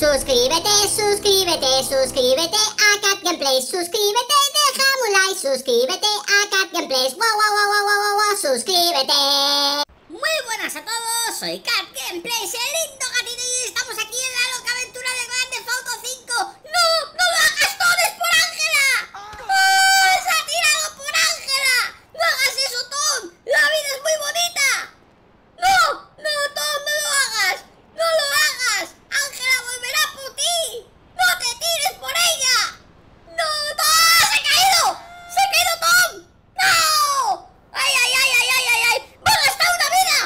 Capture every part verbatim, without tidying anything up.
Suscríbete, suscríbete, suscríbete a Cat Gameplays. Suscríbete, déjame un like. Suscríbete a Cat Gameplays. Wow, wow, wow, wow, wow, wow, suscríbete. Muy buenas a todos, soy Cat Gameplays, el lindo gatito, y estamos aquí en la loca aventura de Grand Theft Auto cinco. ¡No! ¡No lo hagas, Tom! ¡Es por Ángela! ¡Oh! ¡Se ha tirado por Ángela! ¡No hagas eso, Tom! ¡La vida es muy bonita! ¡No! ¡No, Tom! ¡No lo hagas! ¡No lo hagas! ¡Ángela volverá por ti! ¡No te tires por ella! ¡No, Tom! ¡Se ha caído! ¡Se ha caído, Tom! ¡No! ¡Ay, ay, ay, ay, ay, ay! ay! ¡Va a gastar una vida!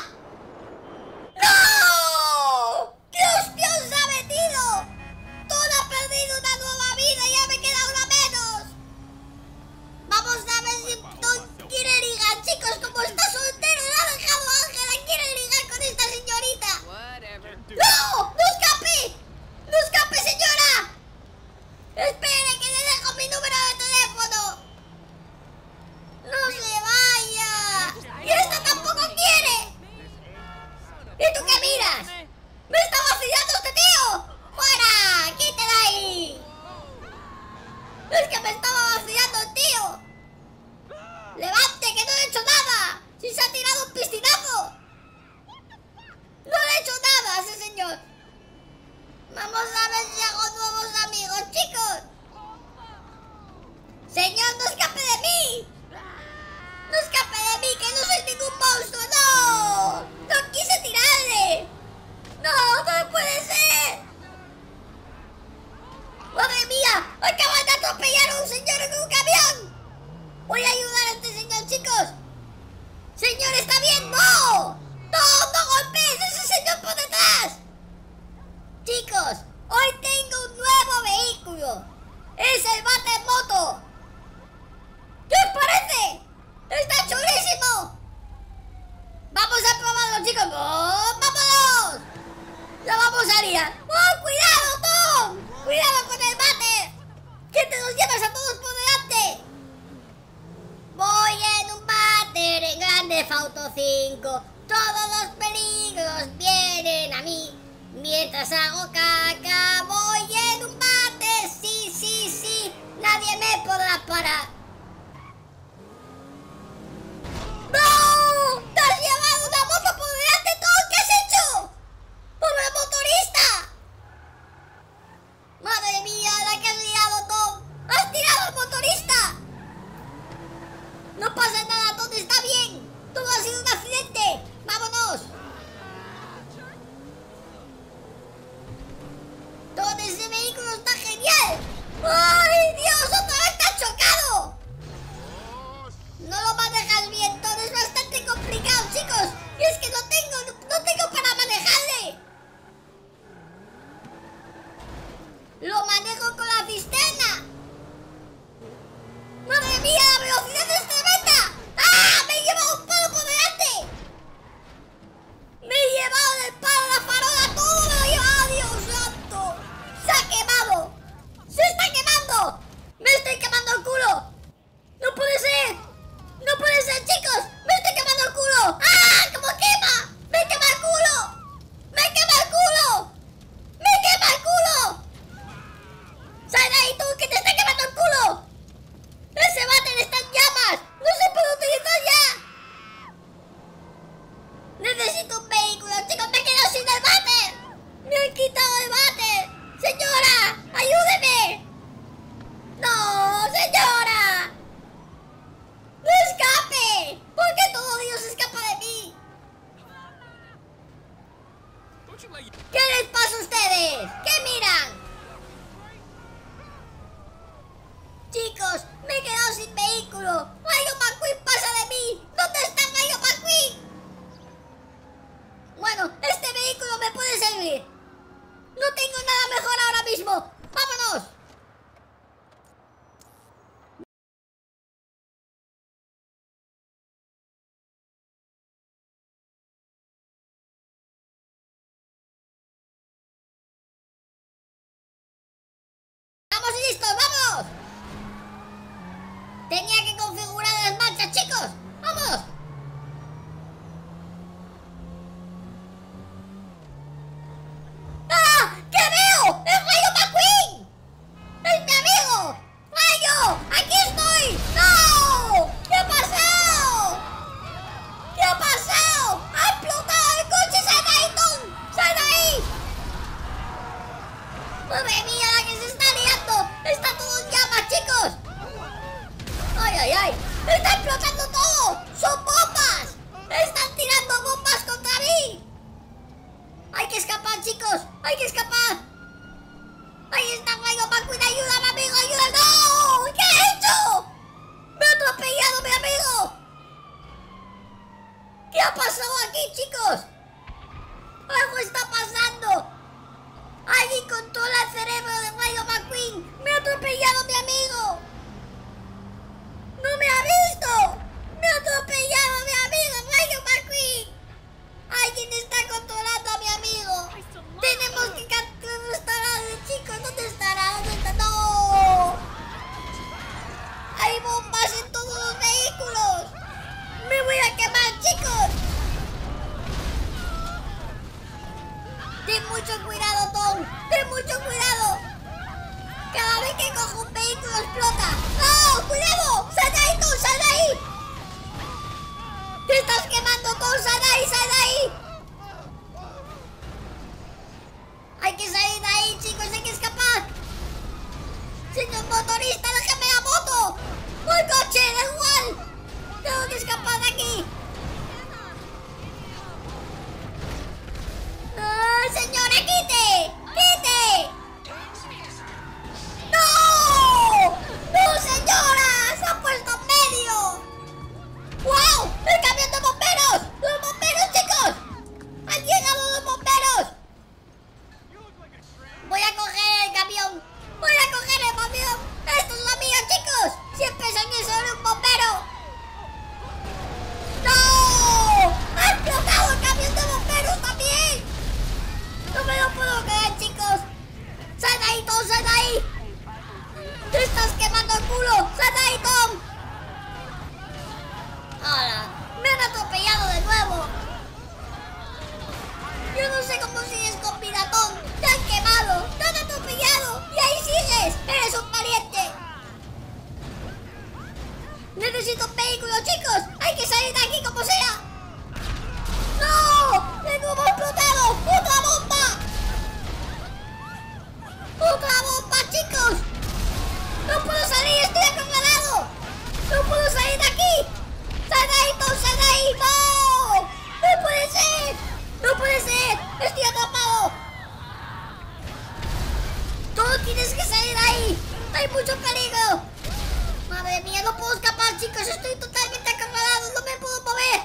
¡No! ¡Dios, Dios se ha metido! ¡Tom ha perdido una nueva vida y ya me queda una menos! Vamos a ver si Tom quiere ligar, chicos. Como está soltero, le ha dejado a Ángela. Quiere ligar con esta señorita. ¡No! ¡No escape! ¡No escape, señora! ¡Espere, que le dejo mi número de teléfono! ¡No se vaya! ¡Y esta tampoco quiere! ¿Y tú qué miras? ¡Me está vacilando este tío! ¡Fuera! ¡Quítela ahí! ¡Es que me estaba vacilando el tío! ¡Levante, que no le he hecho nada! ¡Si se ha tirado un piscinazo! ¡No le he hecho nada a ese señor! Vamos a ver si hago nuevos amigos, chicos. Señor, no escape de mí. No escape de mí, que no soy ningún monstruo. ¡No! ¡No quise tirarle! ¡No! ¡No puede ser! ¡Madre mía! ¡Acaban de atropellar a un señor en un camión! Voy a ayudar a este señor, chicos. ¡Señor, está bien! ¡No! ¡No! ¡No golpees! ¡Ese señor por detrás! Chicos, hoy tengo un nuevo vehículo. Es el Batemoto. ¿Qué os parece? ¡Está chulísimo! Vamos a probarlo, chicos. ¡Oh, vámonos! ¡La vamos a liar! ¡Oh, cuidado, Tom! ¡Cuidado con el bate! ¡Que te los llevas a todos por delante! Voy en un váter en Grand Theft Auto cinco. Todos los peligros vienen a mí. Mientras hago caca, voy en un bate. Sí, sí, sí. Nadie me podrá parar. ¡No! ¡Te has llevado una moto por delante, Tom! ¿Qué has hecho? ¡Pobre motorista! ¡Madre mía, la que has liado, Tom! ¡Has tirado al motorista! No pasa nada, Tom, está bien. Todo ha sido un accidente. ¡Vámonos! Todo ese vehículo está genial. ¡Ay, Dios! ¡Otra vez te has chocado! No lo manejas bien, todo es bastante complicado, chicos. Y es que no tengo, no tengo para manejarle. Lo manejo con la cisterna. ¡Madre mía, la velocidad es tremenda! ¡Ah! ¡Me he llevado un palo por delante! ¡Me he llevado del palo la farola! ¡Todo me lo he llevado! ¡Dios santo! ¡Se ha quemado! ¡Se está quemando! ¡Me estoy quemando el culo! ¡No puede ser! ¡No puede ser, chicos! ¡Me estoy quemando el culo! ¡Ah! ¡Cómo quema! ¡Me quema el culo! ¡Me quema el culo! ¡Me quema el culo! ¡Sal de ahí, tú, que te está quemando el culo! ¡Ese váter está en llamas! ¡No se puede utilizar ya! ¡Necesito un vehículo, chicos! ¡Me he quedado sin el váter! ¡Me han quitado el váter! ¡Señora! ¡Ayúdeme! ¡No, señora! ¡No escape! ¿Por qué todo Dios escapa de mí? ¿Qué les pasa a ustedes? ¿Qué miran? Chicos, me he quedado sin vehículo. ¡Rayo McQueen pasa de mí! ¿Dónde está Rayo McQueen? Bueno, este vehículo me puede servir. No tengo nada mejor ahora mismo. ¡Vámonos! ¡Vamos y listos! ¡Vamos! Tenía que configurar las marchas, chicos. ¡Vamos! ¡Ah! ¿Qué veo? ¡Madre mía, la que se está liando! ¡Está todo en llamas, chicos! ¡Ay, ay, ay! ¡Está explotando todo! ¡Son bombas! ¡Están tirando bombas contra mí! ¡Hay que escapar, chicos! ¡Hay que escapar! ¡Ahí está Rayo McQueen! ¡Ayúdame, amigo! ¡Ayuda! ¡No! ¿Qué he hecho? ¡Me ha atropellado mi amigo! ¿Qué ha pasado aquí, chicos? ¡Algo está pasando! ¡Alguien controla el cerebro de Rayo McQueen! ¡Me ha atropellado mi amigo! ¡No me ha visto! ¡Me ha atropellado mi amigo Rayo McQueen! ¡Alguien está controlando a mi amigo! ¡Tenemos que restaurar, chicos! ¿Dónde estará? ¿Dónde está? ¡No! ¡Hay bombas en todos los vehículos! ¡Me voy a quemar, chicos! ¡Ten mucho cuidado, Tom! ¡Ten mucho cuidado! ¡Cada vez que cojo un vehículo explota! ¡No! ¡Cuidado! ¡Sal de ahí, Tom! ¡Sal de ahí! ¡Te estás quemando, Tom! ¡Sal de ahí! ¡Sal de ahí! ¡Hay que salir de ahí, chicos! ¡Hay que escapar! ¡Señor motorista, déjame la moto! ¡O el coche! ¡Da igual! ¡Tengo que escapar de aquí! ¡Ah, señora, quite! ¡Quite! ¡No! ¡No, señora! ¡Se ha puesto en medio! ¡Wow! ¡El camión de bomberos! ¡Los bomberos, chicos! ¡Han llegado los bomberos! Voy a coger el camión. Voy a coger el camión. ¡Esto es lo mío, chicos! ¡Siempre soñé sobre un bombero! ¡No! ¡Ha explotado el camión de bomberos también! ¡No me lo puedo creer, chicos! ¡Sal de ahí, Tom! ¡Sal de ahí! ¡Te estás quemando el culo! ¡Sal de ahí, Tom! ¡Hala! ¡Me han atropellado de nuevo! Yo no sé cómo sigues con vida, Tom. ¡Te han quemado! ¡Te han atropellado! ¡Y ahí sigues! ¡Eres un pariente! ¡Necesito un vehículo, chicos! ¡Hay que salir de aquí como sea! ¡No! ¡De nuevo ha explotado! ¡Otra bomba! ¡Otra bomba, chicos! ¡No puedo salir! ¡Estoy acorralado! ¡No puedo salir de aquí! ¡Sal de ahí, Tom! ¡Sal de ahí! ¡No! ¡No puede ser! ¡No puede ser! ¡Estoy atrapado! ¡Tú tienes que salir de ahí! ¡Hay mucho peligro! ¡Madre mía! ¡No puedo escapar, chicos! ¡Estoy totalmente acorralado! ¡No me puedo mover!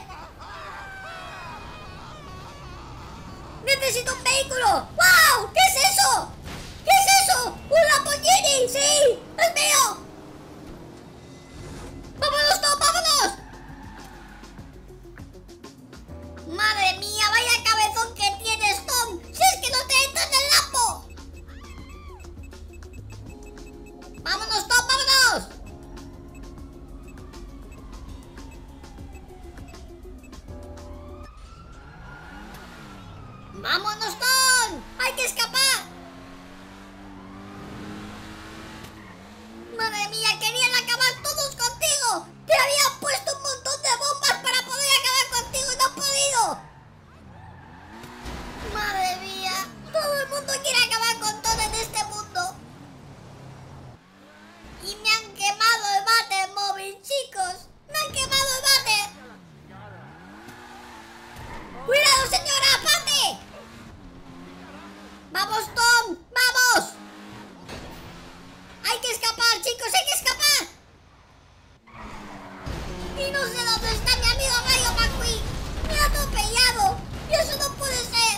¡Necesito un vehículo! ¡Wow! ¿Qué es eso? ¿Qué es eso? ¡Un Lamborghini! ¡Sí! ¡Es mío! ¡Vámonos, Tom! ¡Vámonos! ¡Madre mía! ¡Vaya cabezón que tienes, Tom! ¡Si es que no te entras en el Lambo! ¡Vámonos, Tom! ¡Vámonos! ¡Vámonos, Tom! ¡Hay que escapar! ¡Madre mía! ¡Querían acabar todos contigo! ¡Te habían puesto un montón de bombas para poder acabar contigo y no han podido! ¡Madre mía! ¡Todo el mundo quiere acabar con todo en este mundo! ¡Y me han quemado el váter móvil, chicos! ¡Me han quemado el váter! ¡Cuidado, señora! ¡Aparte! ¡Vamos, Tom! ¡Vamos! ¡Hay que escapar, chicos! ¡Hay que escapar! Y no sé dónde está mi amigo Rayo McQueen. ¡Me ha atropellado! ¡Y eso no puede ser!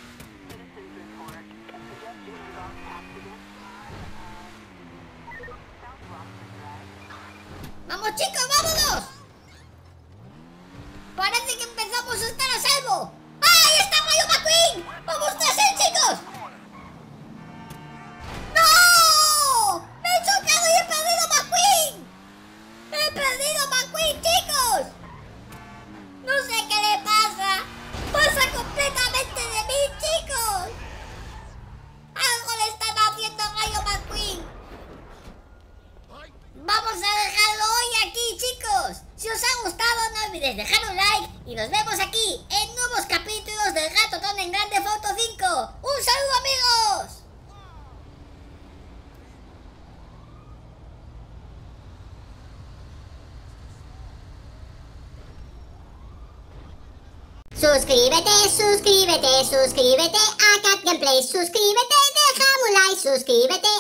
¡Vamos, chicos! ¡Vámonos! Parece que empezamos a estar a salvo. ¡Ahí está Rayo McQueen! ¡Vamos tras él, chicos! ¡No! ¡Me he chocado y he perdido McQueen! ¡He perdido McQueen, chicos! No sé qué le pasa. Pasa completamente de mí, chicos. Algo le están haciendo a Rayo McQueen. Vamos a dejarlo hoy aquí, chicos. Si os ha gustado, no olvidéis dejar un like. Y nos vemos aquí en nuevos capítulos del Gato Tom en Grand Theft Auto cinco. ¡Un saludo, amigos! Suscríbete, suscríbete, suscríbete a Cat Gameplay. Suscríbete, déjame un like, suscríbete